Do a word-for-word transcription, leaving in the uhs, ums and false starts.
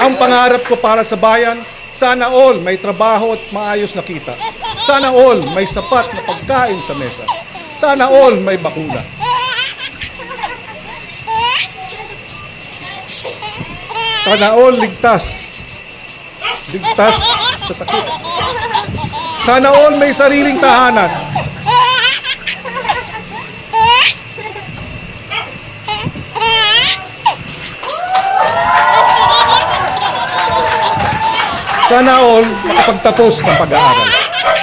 Ang pangarap ko para sa bayan, sana all may trabaho at maayos na kita. Sana all may sapat na pagkain sa mesa. Sana all may bakuna. Sana all ligtas. Ligtas sa sakit. Sana all may sariling tahanan. Sana all makapagtapos ng pag-aaral.